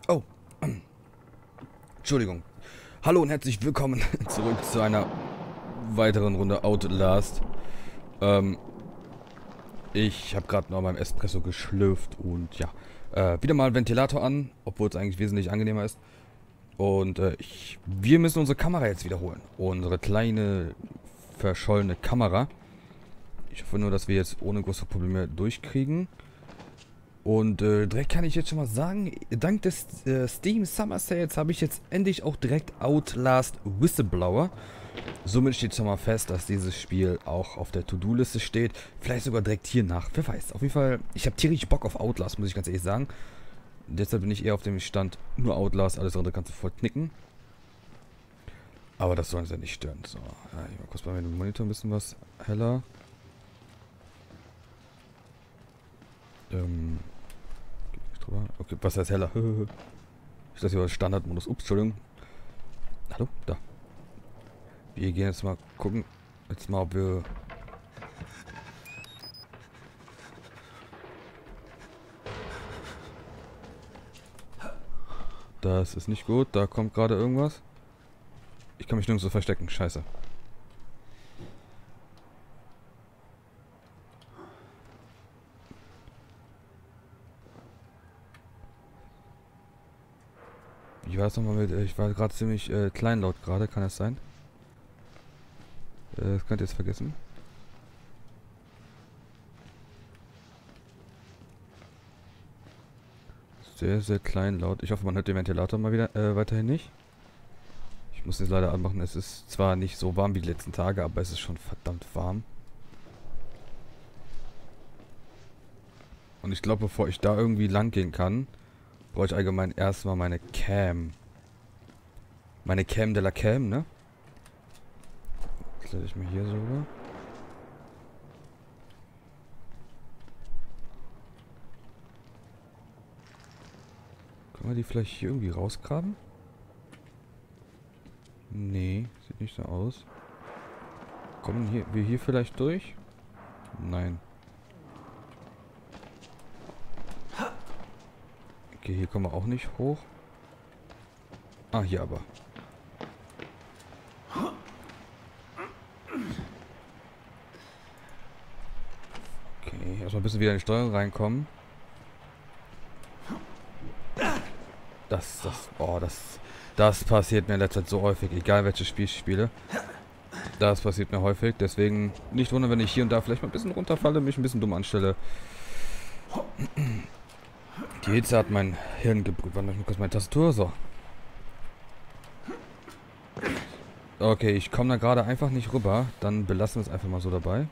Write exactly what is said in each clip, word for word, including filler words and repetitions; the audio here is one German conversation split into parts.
Oh, Entschuldigung. Hallo und herzlich willkommen zurück zu einer weiteren Runde Outlast. Ähm, ich habe gerade noch meinem Espresso geschlürft und ja, äh, wieder mal Ventilator an, obwohl es eigentlich wesentlich angenehmer ist. Und äh, ich, wir müssen unsere Kamera jetzt wiederholen. Unsere kleine, verschollene Kamera. Ich hoffe nur, dass wir jetzt ohne große Probleme durchkriegen. Und äh, direkt kann ich jetzt schon mal sagen, dank des äh, Steam Summer Sales habe ich jetzt endlich auch direkt Outlast Whistleblower. Somit steht schon mal fest, dass dieses Spiel auch auf der To-Do-Liste steht. Vielleicht sogar direkt hier nach. Wer weiß. Auf jeden Fall, ich habe tierisch Bock auf Outlast, muss ich ganz ehrlich sagen. Deshalb bin ich eher auf dem Stand, nur Outlast, alles andere kannst du voll knicken. Aber das soll uns ja nicht stören. So, ja, ich mal kurz bei meinem Monitor ein bisschen was heller. Ähm... Okay, was heißt heller? Ich lasse hier Standardmodus. Ups, Entschuldigung. Hallo? Da. Wir gehen jetzt mal gucken. Jetzt mal, ob wir... Das ist nicht gut. Da kommt gerade irgendwas. Ich kann mich nirgendwo verstecken. Scheiße. Wie war es nochmal mit... Ich war gerade ziemlich äh, kleinlaut gerade. Kann das sein? Äh, das könnt ihr jetzt vergessen. Sehr, sehr kleinlaut. Ich hoffe, man hört den Ventilator mal wieder äh, weiterhin nicht. Ich muss jetzt leider anmachen. Es ist zwar nicht so warm wie die letzten Tage, aber es ist schon verdammt warm. Und ich glaube, bevor ich da irgendwie lang gehen kann, brauche ich allgemein erstmal meine Cam. Meine Cam de la Cam, ne? Stelle ich mir hier so rüber. Können wir die vielleicht hier irgendwie rausgraben? Nee, sieht nicht so aus. Kommen hier, wir hier vielleicht durch? Nein. Okay, hier kommen wir auch nicht hoch. Ah, hier aber. Okay, erstmal ein bisschen wieder in die Steuerung reinkommen. Das, das, oh, das, das passiert mir in letzter Zeit so häufig, egal welches Spiel ich spiele. Das passiert mir häufig, deswegen nicht wundern, wenn ich hier und da vielleicht mal ein bisschen runterfalle, mich ein bisschen dumm anstelle. Die Hitze hat mein Hirn gebrüht. Warte mal kurz meine Tastatur. So. Okay, ich komme da gerade einfach nicht rüber. Dann belassen wir es einfach mal so dabei.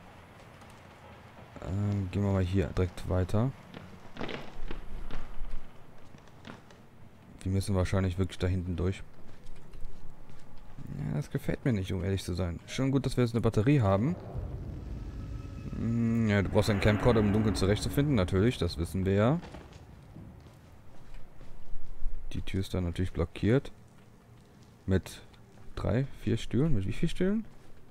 Ähm, gehen wir mal hier direkt weiter. Wir müssen wahrscheinlich wirklich da hinten durch. Ja, das gefällt mir nicht, um ehrlich zu sein. Schon gut, dass wir jetzt eine Batterie haben. Hm, ja, du brauchst einen Camcorder, um im Dunkeln zurechtzufinden. Natürlich, das wissen wir ja. Die Tür ist dann natürlich blockiert. Mit drei, vier Stühlen. Mit wie viel Stühlen?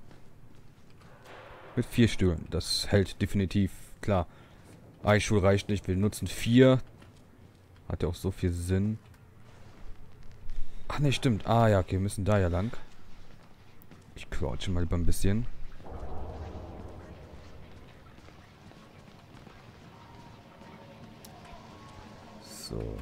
Mit vier Stühlen. Das hält definitiv. Klar. Ein Stuhl reicht nicht. Wir nutzen vier. Hat ja auch so viel Sinn. Ach ne, stimmt. Ah ja, okay. Wir müssen da ja lang. Ich crouche mal lieber ein bisschen. So.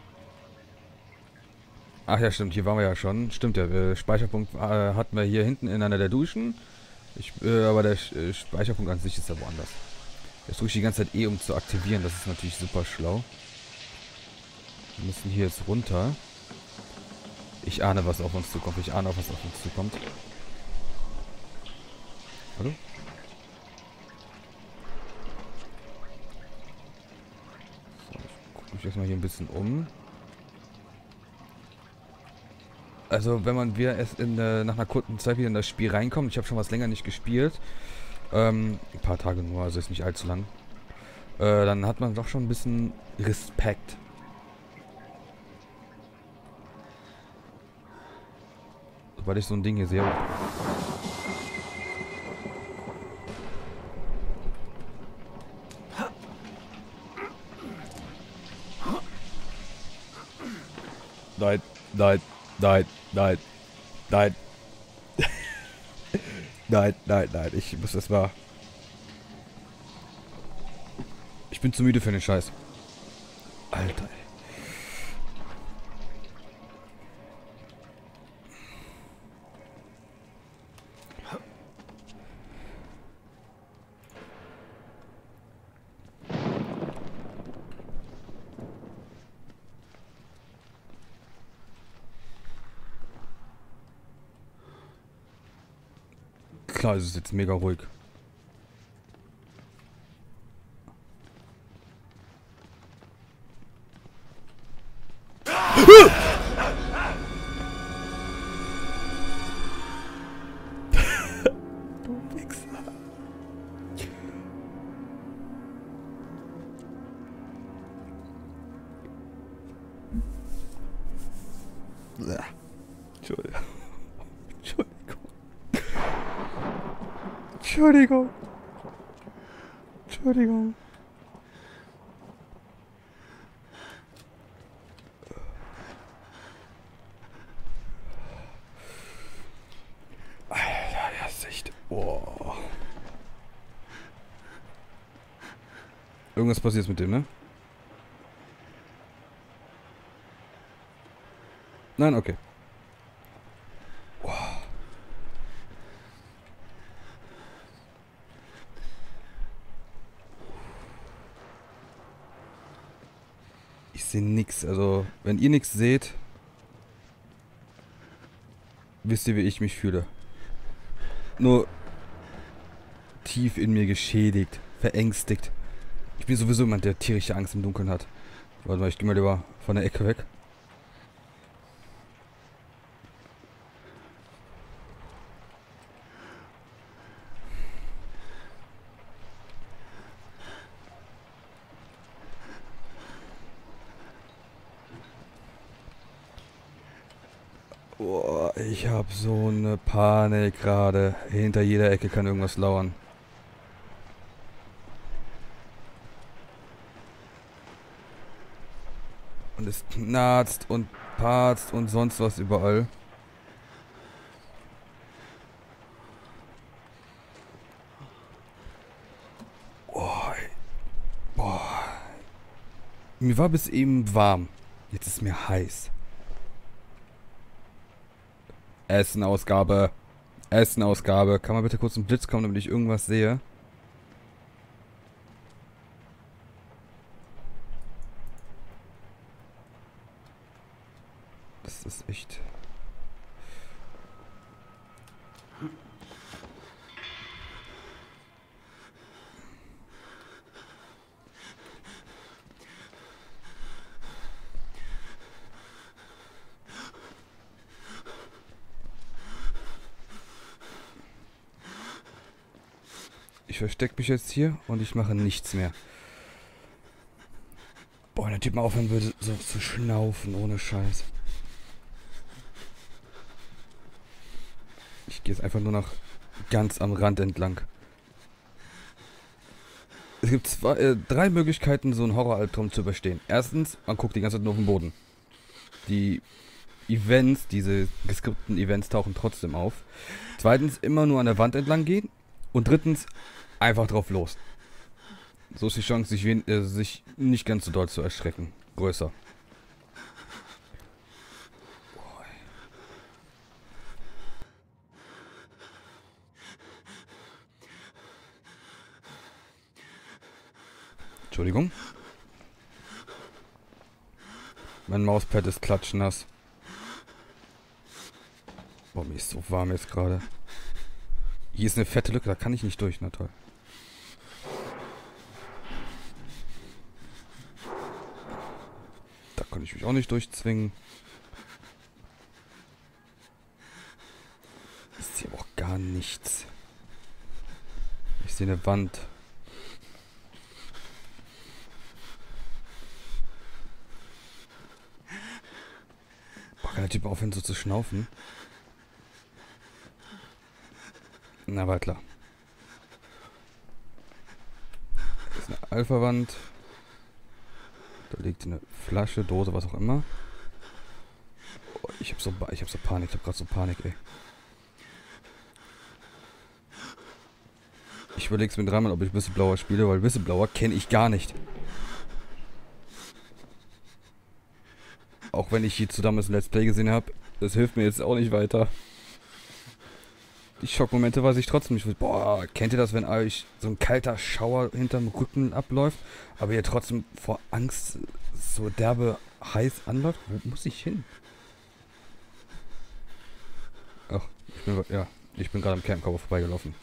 Ach ja, stimmt, hier waren wir ja schon. Stimmt, der äh, Speicherpunkt äh, hatten wir hier hinten in einer der Duschen. Ich, äh, aber der äh, Speicherpunkt an sich ist ja woanders. Jetzt drücke ich die ganze Zeit E, um zu aktivieren. Das ist natürlich super schlau. Wir müssen hier jetzt runter. Ich ahne, was auf uns zukommt. Ich ahne auch, was auf uns zukommt. Hallo? So, ich gucke mich erstmal hier ein bisschen um. Also wenn man wieder erst in, äh, nach einer kurzen Zeit wieder in das Spiel reinkommt, ich habe schon was länger nicht gespielt, ähm, ein paar Tage nur, also ist nicht allzu lang, äh, dann hat man doch schon ein bisschen Respekt. Sobald ich so ein Ding hier sehe. nein, nein, nein, nein, nein. Nein, nein, nein. Ich muss das mal. Ich bin zu müde für den Scheiß. Alter, ey. Klar, es ist jetzt mega ruhig. Du Wichser. Entschuldigung. Entschuldigung. Entschuldigung. Alter, das ist echt... Boah. Irgendwas passiert mit dem, ne? Nein, okay. Ich sehe nix. Also, wenn ihr nichts seht, wisst ihr, wie ich mich fühle. Nur tief in mir geschädigt, verängstigt. Ich bin sowieso jemand, der tierische Angst im Dunkeln hat. Warte mal, ich gehe mal lieber von der Ecke weg. Boah, ich hab so eine Panik gerade. Hinter jeder Ecke kann irgendwas lauern. Und es knarzt und parzt und sonst was überall. Boah, ey. Boah. Mir war bis eben warm. Jetzt ist mir heiß. Essenausgabe. Essenausgabe. Kann mal bitte kurz ein Blitz kommen, damit ich irgendwas sehe? Das ist echt... Ich verstecke mich jetzt hier und ich mache nichts mehr. Boah, wenn der Typ mal aufhören würde, so zu schnaufen, ohne Scheiß. Ich gehe jetzt einfach nur noch ganz am Rand entlang. Es gibt zwei, äh, drei Möglichkeiten, so einen Horroralbtraum zu überstehen. Erstens, man guckt die ganze Zeit nur auf den Boden. Die Events, diese geskripteten Events tauchen trotzdem auf. Zweitens, immer nur an der Wand entlang gehen. Und drittens, einfach drauf los. So ist die Chance, sich, wen äh, sich nicht ganz so doll zu erschrecken. Größer. Entschuldigung. Mein Mauspad ist klatschnass. Boah, mir ist so warm jetzt gerade. Hier ist eine fette Lücke, da kann ich nicht durch. Na toll. Da kann ich mich auch nicht durchzwingen. Ich sehe auch gar nichts. Ich sehe eine Wand. Boah, kann der Typ aufhören so zu schnaufen? Na, war klar. Das ist eine Alpha-Wand. Da liegt eine Flasche, Dose, was auch immer. Boah, ich hab so, ich hab so Panik, ich hab grad so Panik, ey. Ich überleg's mir dreimal, ob ich Whistleblower spiele, weil Whistleblower kenne ich gar nicht. Auch wenn ich hier zu damals ein Let's Play gesehen habe, das hilft mir jetzt auch nicht weiter. Die Schockmomente weiß ich trotzdem nicht. Boah, kennt ihr das, wenn euch so ein kalter Schauer hinterm Rücken abläuft, aber ihr trotzdem vor Angst so derbe heiß anläuft? Wo muss ich hin? Ach, ich bin, ja, ich bin gerade am Campcover vorbeigelaufen.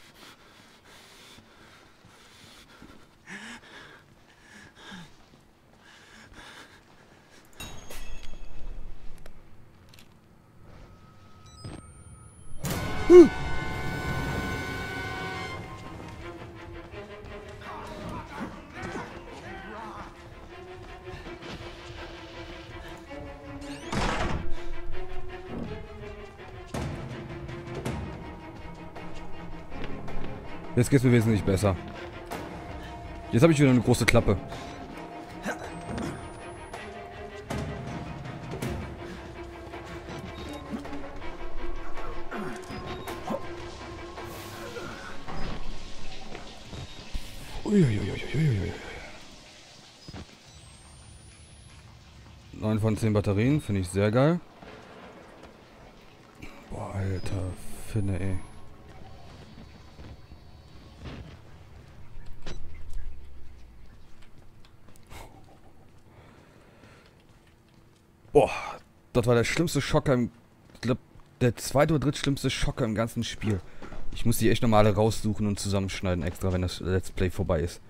Huh. Jetzt geht's mir wesentlich besser. Jetzt habe ich wieder eine große Klappe. Uiuiuiuiui. neun von zehn Batterien, finde ich sehr geil. Boah, alter Finne, ey. Boah, das war der schlimmste Schocker im... Ich glaube, der zweite oder drittschlimmste Schocker im ganzen Spiel. Ich muss die echt nochmal alle raussuchen und zusammenschneiden extra, wenn das Let's Play vorbei ist.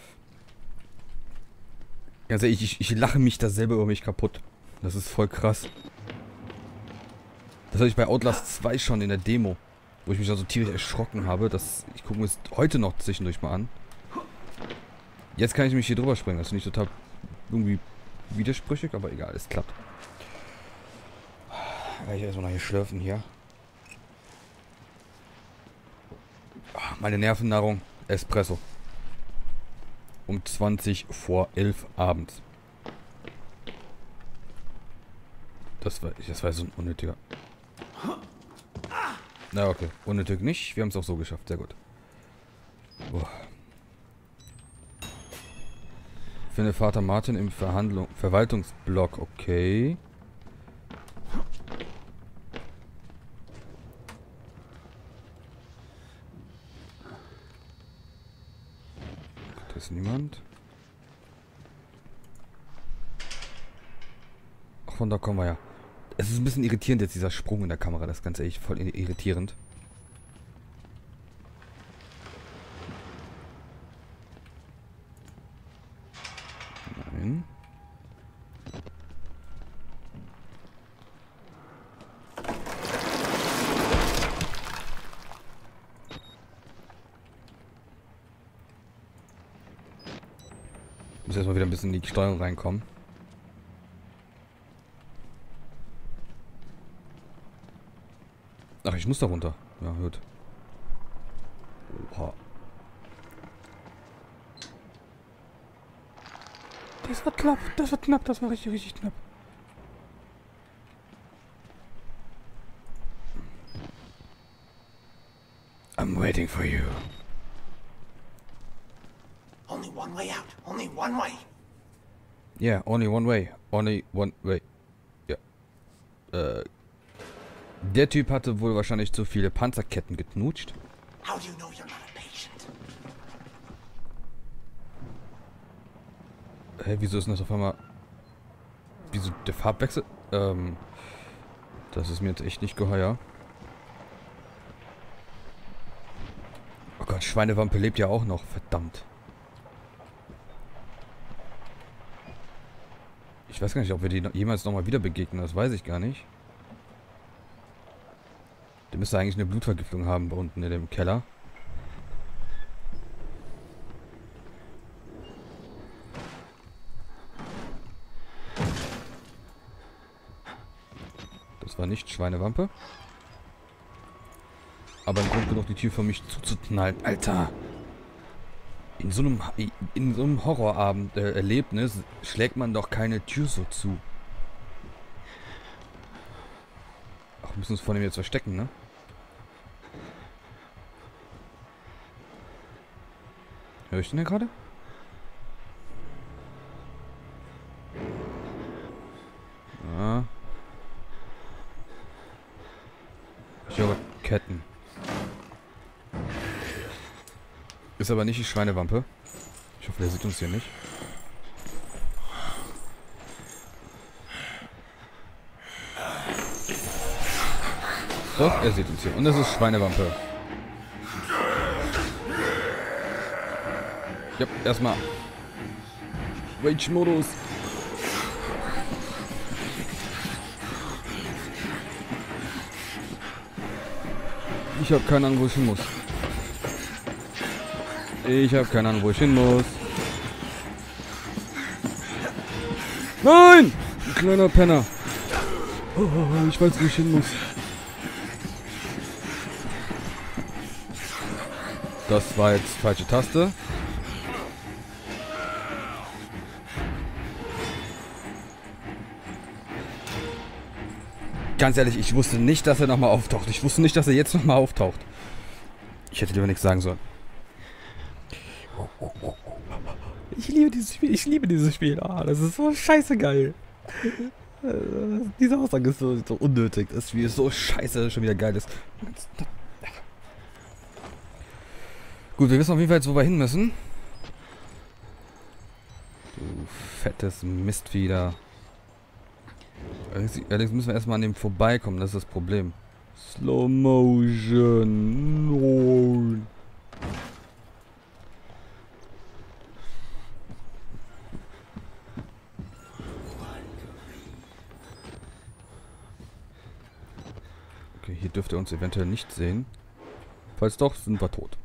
Ganz ehrlich, ich, ich lache mich da selber über mich kaputt. Das ist voll krass. Das hatte ich bei Outlast zwei schon in der Demo. Wo ich mich da so tierisch erschrocken habe. Das, ich gucke mir das heute noch zwischendurch mal an. Jetzt kann ich mich hier drüber springen. Das ist nicht total irgendwie widersprüchig, aber egal, es klappt. Ich erstmal noch hier schlürfen hier. Meine Nervennahrung, Espresso. Um zwanzig vor elf abends. Das war, das war so ein unnötiger. Na okay, unnötig nicht. Wir haben es auch so geschafft, sehr gut. Boah. Finde Vater Martin im Verhandlung Verwaltungsblock, okay. Da ist niemand. Ach, von da kommen wir ja. Es ist ein bisschen irritierend jetzt, dieser Sprung in der Kamera. Das ist ganz ehrlich voll irritierend. Nein. Ich muss erstmal wieder ein bisschen in die Steuerung reinkommen. Ach, ich muss da runter. Ja, gut. Oha. Das war knapp, das war knapp, das war richtig, richtig knapp. I'm waiting for you. Only one way out. Only one way. Yeah, only one way. Only one way. Ja. Äh. Der Typ hatte wohl wahrscheinlich zu viele Panzerketten geknutscht. How do you know you're not a patient? Hä, hey, wieso ist denn das auf einmal... Wieso der Farbwechsel? Ähm... Das ist mir jetzt echt nicht geheuer. Oh Gott, Schweinewampe lebt ja auch noch. Verdammt. Ich weiß gar nicht, ob wir die noch, jemals nochmal wieder begegnen. Das weiß ich gar nicht. Der müsste eigentlich eine Blutvergiftung haben bei unten in dem Keller. Das war nicht Schweinewampe. Aber ein Grund genug, die Tür für mich zuzuknallen. Alter! In so einem, in so einem Horrorabend, äh, Erlebnis schlägt man doch keine Tür so zu. Wir müssen uns vor dem jetzt verstecken, ne? Hör ich den denn gerade? Ja. Ich höre Ketten. Ist aber nicht die Schweinewampe. Ich hoffe, der sieht uns hier nicht. Doch, er sieht uns hier. Und das ist Schweinewampe. Ja, erstmal. Rage-Modus. Ich habe keine Ahnung, wo ich hin muss. Ich habe keine Ahnung, wo ich hin muss. Nein! Ein kleiner Penner. Oh, ich weiß, wo ich hin muss. Das war jetzt falsche Taste. Ganz ehrlich, ich wusste nicht, dass er nochmal auftaucht. Ich wusste nicht, dass er jetzt nochmal auftaucht. Ich hätte lieber nichts sagen sollen. Ich liebe dieses Spiel. Ich liebe dieses Spiel. Ah, das ist so scheiße geil. Diese Aussage ist so, so unnötig. Das Spiel ist so scheiße, dass es schon wieder geil ist. Gut, wir wissen auf jeden Fall jetzt, wo wir hin müssen. Du fettes Mistvieh. Allerdings müssen wir erstmal an dem vorbeikommen, das ist das Problem. Slow Motion. No. Okay, hier dürfte er uns eventuell nicht sehen. Falls doch, sind wir tot.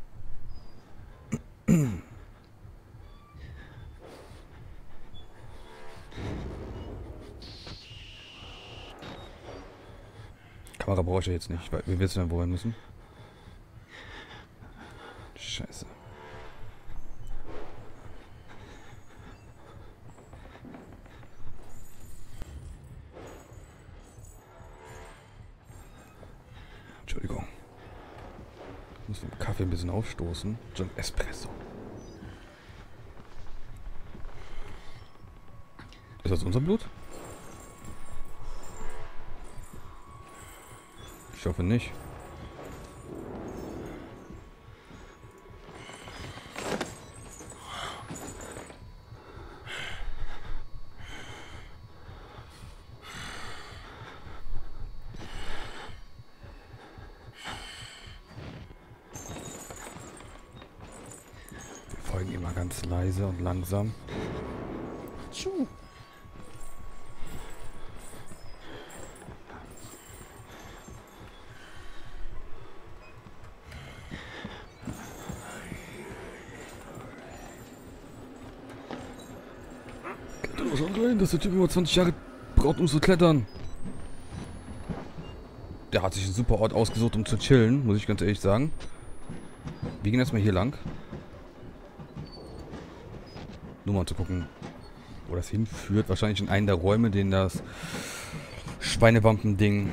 Kamera brauche ich ja jetzt nicht, weil wir wissen ja, wo wir müssen. Scheiße. Entschuldigung. Ich muss vom Kaffee ein bisschen aufstoßen. So ein Espresso. Ist das unser Blut? Ich hoffe nicht. Wir folgen immer ganz leise und langsam. Tschuh. Schon rein, dass der Typ über zwanzig Jahre braucht, um zu klettern. Der hat sich einen super Ort ausgesucht, um zu chillen, muss ich ganz ehrlich sagen. Wir gehen erstmal hier lang. Nur mal zu gucken, wo das hinführt. Wahrscheinlich in einen der Räume, den das Schweinewampen-Ding.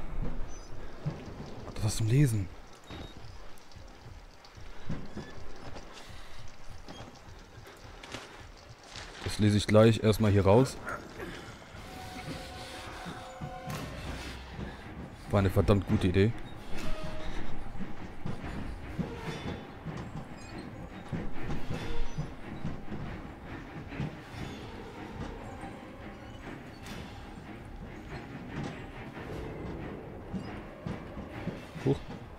Hat das was zum Lesen? Das lese ich gleich erstmal hier raus. War eine verdammt gute Idee. Hoch.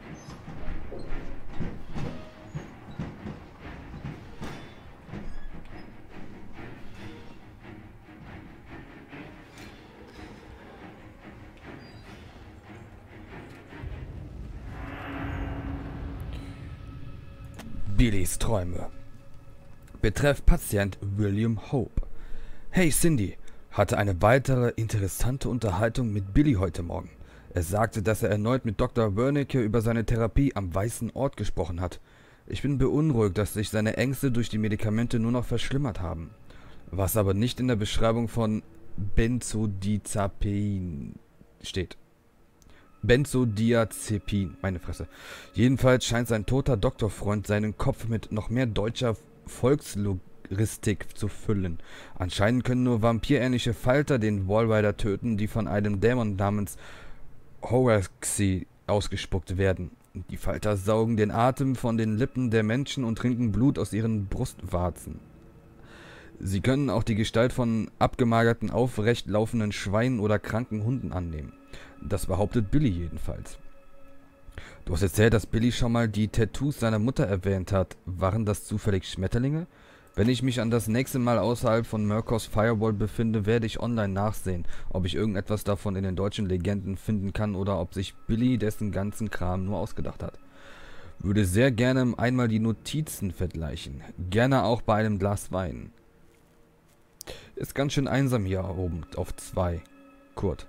Billys Träume. Betreff Patient William Hope. Hey Cindy, hatte eine weitere interessante Unterhaltung mit Billy heute Morgen. Er sagte, dass er erneut mit Doktor Wernicke über seine Therapie am Weißen Ort gesprochen hat. Ich bin beunruhigt, dass sich seine Ängste durch die Medikamente nur noch verschlimmert haben. Was aber nicht in der Beschreibung von Benzodiazepin steht. Benzodiazepin. Meine Fresse. Jedenfalls scheint sein toter Doktorfreund seinen Kopf mit noch mehr deutscher Volkslogistik zu füllen. Anscheinend können nur vampirähnliche Falter den Wallrider töten, die von einem Dämon namens Horaxi ausgespuckt werden. Die Falter saugen den Atem von den Lippen der Menschen und trinken Blut aus ihren Brustwarzen. Sie können auch die Gestalt von abgemagerten, aufrecht laufenden Schweinen oder kranken Hunden annehmen. Das behauptet Billy jedenfalls. Du hast erzählt, dass Billy schon mal die Tattoos seiner Mutter erwähnt hat. Waren das zufällig Schmetterlinge? Wenn ich mich an das nächste Mal außerhalb von Murkoffs Firewall befinde, werde ich online nachsehen, ob ich irgendetwas davon in den deutschen Legenden finden kann oder ob sich Billy dessen ganzen Kram nur ausgedacht hat. Würde sehr gerne einmal die Notizen vergleichen. Gerne auch bei einem Glas Wein. Ist ganz schön einsam hier oben auf zwei. Kurt.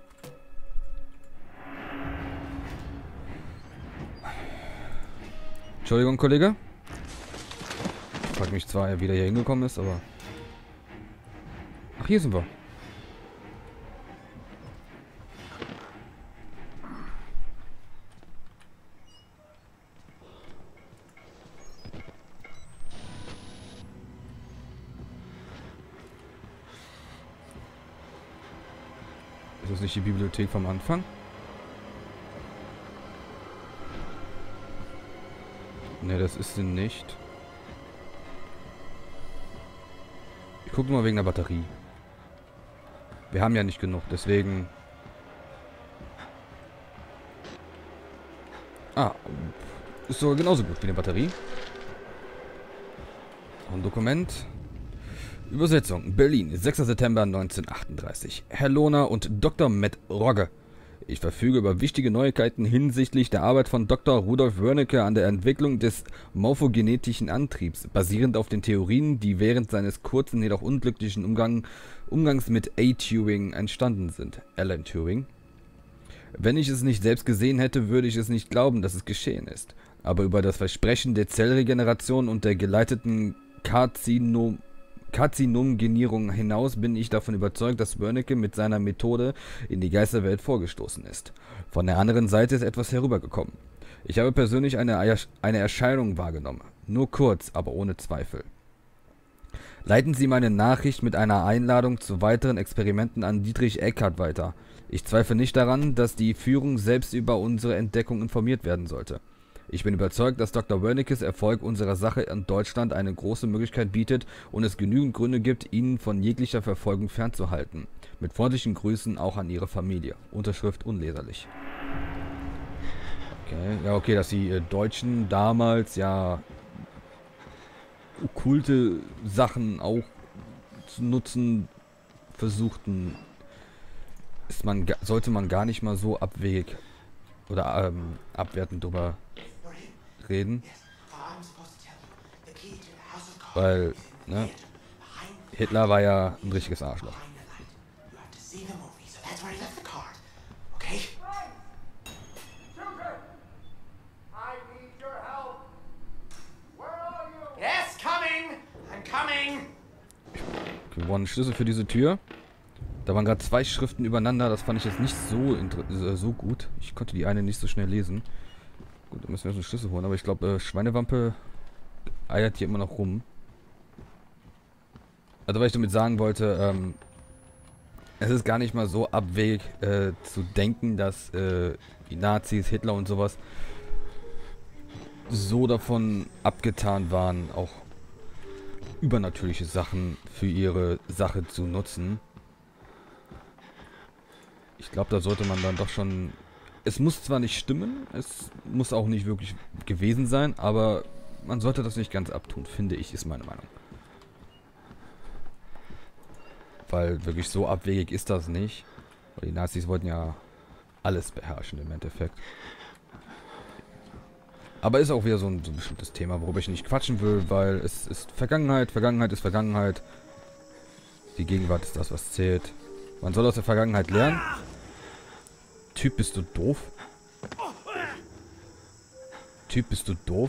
Entschuldigung, Kollege. Ich frage mich zwar, wie er hier hingekommen ist, aber... Ach, hier sind wir. Ist das nicht die Bibliothek vom Anfang? Ne, das ist sie nicht. Ich gucke mal wegen der Batterie. Wir haben ja nicht genug, deswegen... Ah, ist sogar genauso gut wie eine Batterie. Ein Dokument. Übersetzung. Berlin, sechster September neunzehnhundertachtunddreißig. Herr Lohner und Doktor Matt Rogge. Ich verfüge über wichtige Neuigkeiten hinsichtlich der Arbeit von Doktor Rudolf Wernicke an der Entwicklung des morphogenetischen Antriebs, basierend auf den Theorien, die während seines kurzen, jedoch unglücklichen Umgang, Umgangs mit A. Turing entstanden sind. Alan Turing. Wenn ich es nicht selbst gesehen hätte, würde ich es nicht glauben, dass es geschehen ist. Aber über das Versprechen der Zellregeneration und der geleiteten Karzinom Karzinogenierung hinaus bin ich davon überzeugt, dass Wernicke mit seiner Methode in die Geisterwelt vorgestoßen ist. Von der anderen Seite ist etwas herübergekommen. Ich habe persönlich eine, eine Erscheinung wahrgenommen. Nur kurz, aber ohne Zweifel. Leiten Sie meine Nachricht mit einer Einladung zu weiteren Experimenten an Dietrich Eckart weiter. Ich zweifle nicht daran, dass die Führung selbst über unsere Entdeckung informiert werden sollte. Ich bin überzeugt, dass Doktor Wernickes Erfolg unserer Sache in Deutschland eine große Möglichkeit bietet und es genügend Gründe gibt, ihn von jeglicher Verfolgung fernzuhalten. Mit freundlichen Grüßen auch an Ihre Familie. Unterschrift unleserlich. Okay, ja okay, dass die äh, Deutschen damals ja okkulte Sachen auch zu nutzen versuchten, ist man, sollte man gar nicht mal so abwegig oder ähm, abwertend drüber reden. Weil, ne, Hitler war ja ein richtiges Arschloch. Wir wollen einen Schlüssel für diese Tür. Da waren gerade zwei Schriften übereinander. Das fand ich jetzt nicht so, so gut. Ich konnte die eine nicht so schnell lesen. Gut, dann müssen wir uns einen Schlüssel holen. Aber ich glaube, äh, Schweinewampe eiert hier immer noch rum. Also, was ich damit sagen wollte, ähm, es ist gar nicht mal so abwegig äh, zu denken, dass äh, die Nazis, Hitler und sowas so davon abgetan waren, auch übernatürliche Sachen für ihre Sache zu nutzen. Ich glaube, da sollte man dann doch schon... Es muss zwar nicht stimmen, es muss auch nicht wirklich gewesen sein, aber man sollte das nicht ganz abtun, finde ich, ist meine Meinung. Weil wirklich so abwegig ist das nicht. Weil die Nazis wollten ja alles beherrschen im Endeffekt. Aber ist auch wieder so ein, so ein bestimmtes Thema, worüber ich nicht quatschen will, weil es ist Vergangenheit, Vergangenheit ist Vergangenheit. Die Gegenwart ist das, was zählt. Man soll aus der Vergangenheit lernen. Typ, bist du doof? Typ, bist du doof?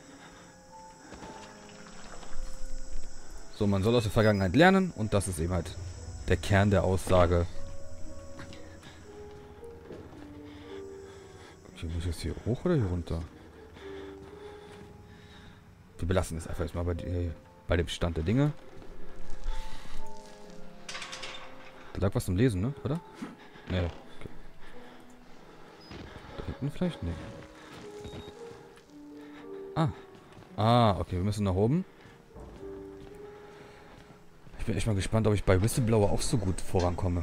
So, man soll aus der Vergangenheit lernen und das ist eben halt der Kern der Aussage. Okay, muss ich jetzt hier hoch oder hier runter? Wir belassen es einfach erstmal bei, die, bei dem Stand der Dinge. Da lag was zum Lesen, ne? Oder? Ne. Okay. Da hinten vielleicht? Ne. Ah. Ah, okay, wir müssen nach oben. Ich bin echt mal gespannt, ob ich bei Whistleblower auch so gut vorankomme.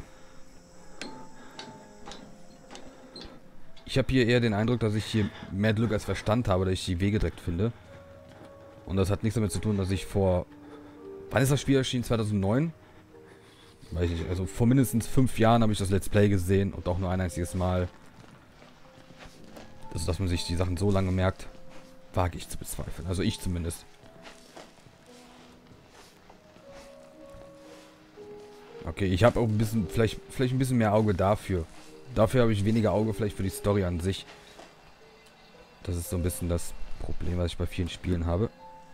Ich habe hier eher den Eindruck, dass ich hier mehr Glück als Verstand habe, dass ich die Wege direkt finde. Und das hat nichts damit zu tun, dass ich vor... Wann ist das Spiel erschienen? zweitausendneun? Weiß ich nicht. Also vor mindestens fünf Jahren habe ich das Let's Play gesehen und auch nur ein einziges Mal. Also, dass man sich die Sachen so lange merkt, wage ich zu bezweifeln. Also ich zumindest. Okay, ich habe auch ein bisschen, vielleicht, vielleicht ein bisschen mehr Auge dafür. Dafür habe ich weniger Auge vielleicht für die Story an sich. Das ist so ein bisschen das Problem, was ich bei vielen Spielen habe.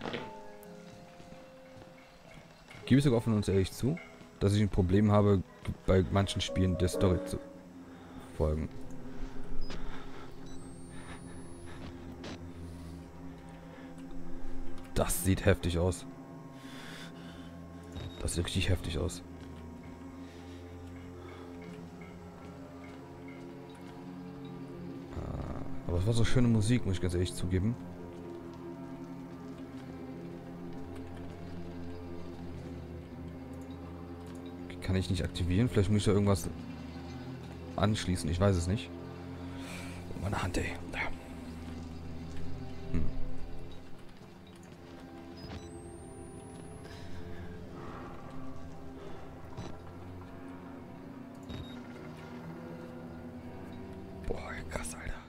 Gebe ich sogar offen und ehrlich zu, dass ich ein Problem habe, bei manchen Spielen der Story zu folgen. Das sieht heftig aus. Das sieht richtig heftig aus. Aber es war so schöne Musik, muss ich ganz ehrlich zugeben. Kann ich nicht aktivieren? Vielleicht muss ich da irgendwas anschließen. Ich weiß es nicht. Oh, meine Hand, ey. Hm. Boah, krass, Alter.